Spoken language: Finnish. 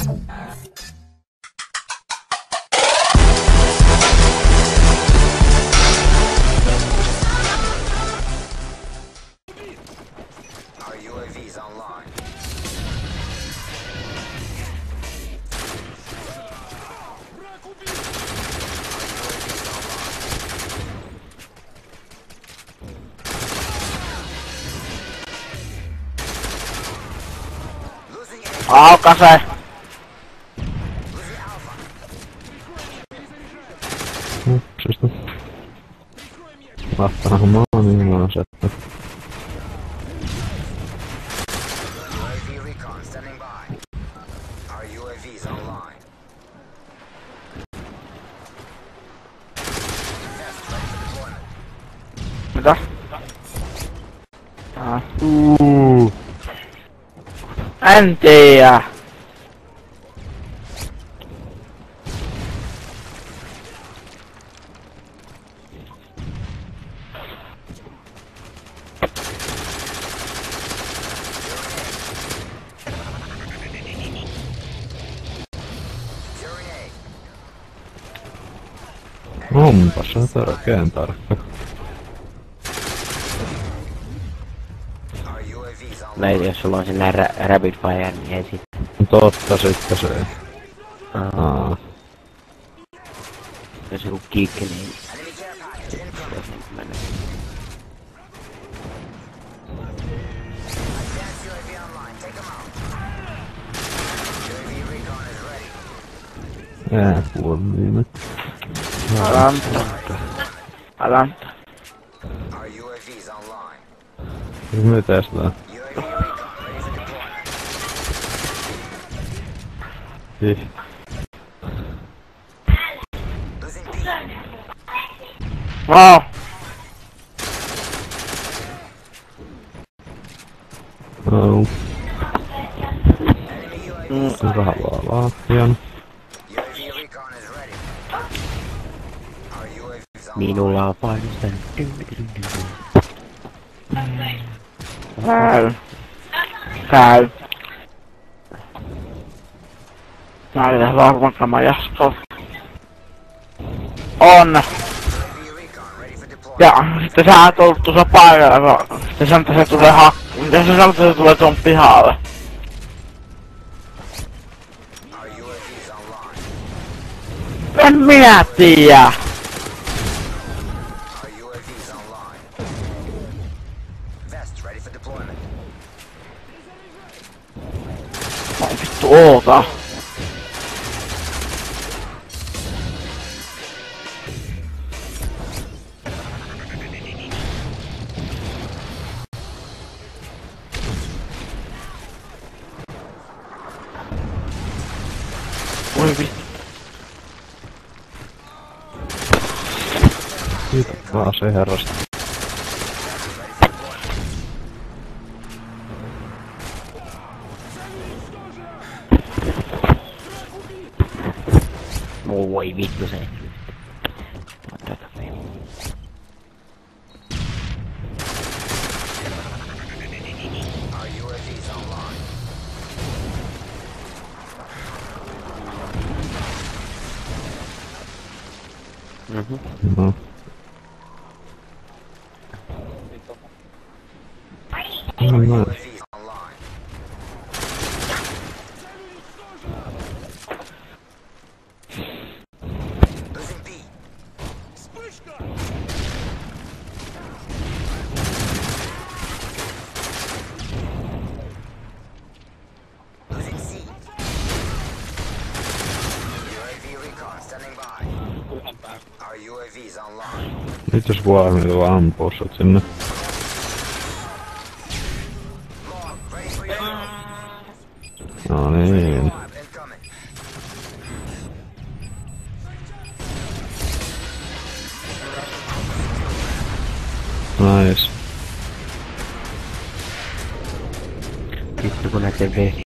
Our UAV's online. Aukaise! Upsista. Vastaanhan mä oon niin asettu. UAV recon standing by. Our UAV's online. Test ready for deployment. Mitä? En tiedä. Onpas se törkeen tarkka. Our UAV's online. Näin jos sulla on sinne rapid fire, niin ei sit. Totta sitten se. Jos joku kiikki, niin Enemy care package incoming. Advanced UAV online. Take them out. UAV recon is ready. Puoliin. Alanta. Our UAV's online. Me testaa. UAV recon ready for deployment. Losing B. Wow. Oh. Enemy UAV. Kuka haluaa lahjan? UAV recon is ready. Our UAV's online. minulla on painostanut. Käy. Mä yritän varmankama jaskoa. On! UAV recon ready for deployment. Ja sitten sä et ollut tuossa paikalla, sitten sä että se tulee mitä sä sanot, että se tulee tuon pihalle? Our UAV's online. En minä tiedä! Our UAV's online. Vest ready for deployment. Ai vittu oota! Oi vittu. Kiitos vaan se herrasta. Voi vittu se. Our UAV's online. No. No. UAV's online. Losing B. Losing C. UAV recon standing by. Our UAV's online. Nyt jos voi ampua sut sinne. Log ready for your No niin. lab incoming. Nice. Vittu kun näiden